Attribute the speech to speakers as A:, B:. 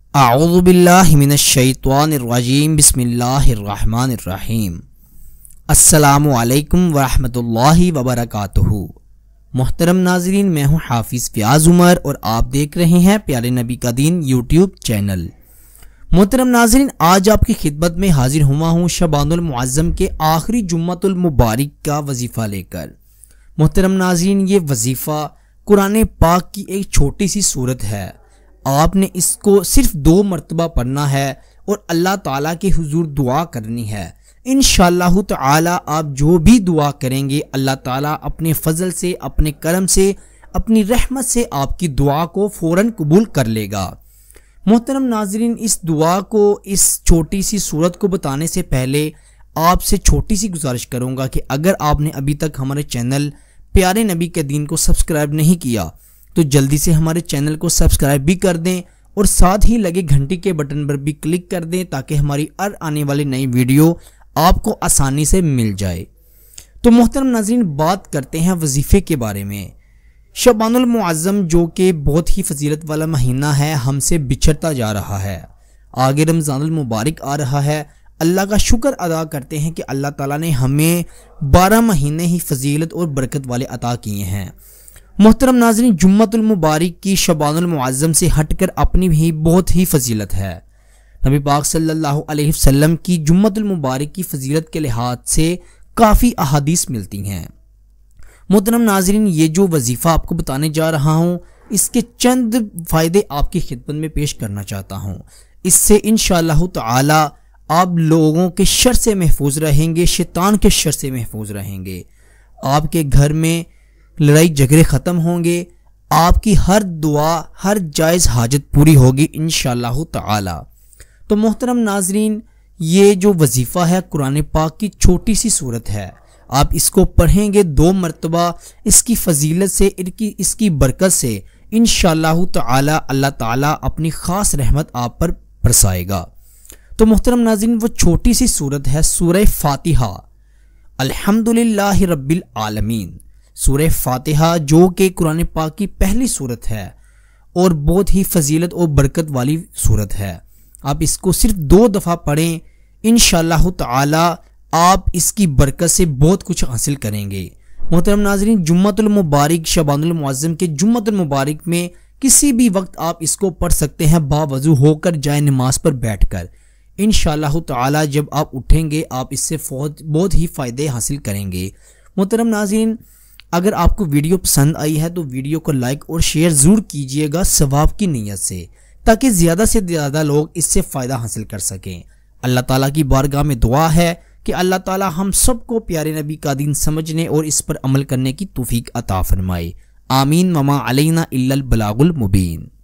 A: अऊज़ु बिल्लाहि मिनश्शैतानिर्रजीम बिस्मिल्लाहिर्रहमानिर्रहीम। अस्सलामु अलैकुम वरहमतुल्लाहि वबरकातुहू। मोहतरम नाज़रीन, मैं हूँ हाफिज़ फ़याज़ उमर और आप देख रहे हैं प्यारे नबी का दीन यूट्यूब चैनल। मोहतरम नाज़रीन, आज आपकी खिदमत में हाजिर हुआ हूँ शबानुल मुअज़्ज़म के आखिरी जुम्मतुल मुबारक का वजीफ़ा लेकर। मोहतरम नाज़रीन, ये वजीफ़ा कुरान पाक की एक छोटी सी सूरत है। आपने इसको सिर्फ 2 मरतबा पढ़ना है और अल्लाह ताला के हुजूर दुआ करनी है। इंशाअल्लाह ताला आप जो भी दुआ करेंगे अल्लाह ताला अपने फजल से, अपने करम से, अपनी रहमत से आपकी दुआ को फौरन कबूल कर लेगा। मोहतरम नाजरीन, इस दुआ को, इस छोटी सी सूरत को बताने से पहले आपसे छोटी सी गुजारिश करूंगा कि अगर आपने अभी तक हमारे चैनल प्यारे नबी के दीन को सब्सक्राइब नहीं किया तो जल्दी से हमारे चैनल को सब्सक्राइब भी कर दें और साथ ही लगे घंटी के बटन पर भी क्लिक कर दें ताकि हमारी हर आने वाली नई वीडियो आपको आसानी से मिल जाए। तो मोहतरम नाज़रीन, बात करते हैं वजीफ़े के बारे में। शबानुल मुअज़्ज़म जो कि बहुत ही फजीलत वाला महीना है, हमसे बिछड़ता जा रहा है। आगे रमज़ानुल मुबारक आ रहा है। अल्लाह का शुक्र अदा करते हैं कि अल्लाह ताला ने हमें 12 महीने ही फजीलत और बरकत वाले अता किए हैं। मोहतरम नाज़रीन, जुम्मतुल मुबारक की शबानुल मुअज़्ज़म से हटकर अपनी भी बहुत ही फजीलत है। नबी पाक सल्लल्लाहु अलैहि वसल्लम की जुम्मतुल मुबारक की फजीलत के लिहाज से काफ़ी अहादीस मिलती हैं। मोहतरम नाज़रीन, ये जो वजीफ़ा आपको बताने जा रहा हूँ इसके चंद फ़ायदे आपकी खिदमत में पेश करना चाहता हूँ। इससे इंशाअल्लाह ताला आप लोगों के शर से महफूज रहेंगे, शैतान के शर से महफूज रहेंगे। आपके घर में लड़ाई झगड़े ख़त्म होंगे, आपकी हर दुआ, हर जायज़ हाजत पूरी होगी इंशाअल्लाह ताला। तो मोहतरम नाजरीन, ये जो वजीफ़ा है कुरान पाक की छोटी सी सूरत है। आप इसको पढ़ेंगे 2 मरतबा, इसकी फजीलत से, इसकी बरकत से इंशाअल्लाह ताला अल्लाह ताला अपनी ख़ास रहमत आप पर बरसाएगा। तो मोहतरम नाजरीन, वो छोटी सी सूरत है सूरह फातिहा, अल्हम्दुलिल्लाहि रब्बिल आलमीन। सूरह फातिहा जो कि कुरान पाक की पहली सूरत है और बहुत ही फजीलत और बरकत वाली सूरत है। आप इसको सिर्फ 2 दफ़ा पढ़ें, इंशाअल्लाह ताला आप इसकी बरकत से बहुत कुछ हासिल करेंगे। मोहतरम नाज़रीन, जुम्मतुल मुबारक, शबानुल मुअज़्ज़म के जुम्मतुल मुबारक में किसी भी वक्त आप इसको पढ़ सकते हैं बावजू होकर, जाए नमाज पर बैठकर। इंशाअल्लाह ताला जब आप उठेंगे आप इससे बहुत ही फ़ायदे हासिल करेंगे। मोहतरम नाज़रीन, अगर आपको वीडियो पसंद आई है तो वीडियो को लाइक और शेयर ज़रूर कीजिएगा सवाब की नीयत से, ताकि ज़्यादा से ज़्यादा लोग इससे फ़ायदा हासिल कर सकें। अल्लाह ताला की बारगाह में दुआ है कि अल्लाह ताला हम सबको प्यारे नबी का दीन समझने और इस पर अमल करने की तौफीक अता फरमाए। आमीन। वमा अलैना इल्लल बलागुल मुबीन।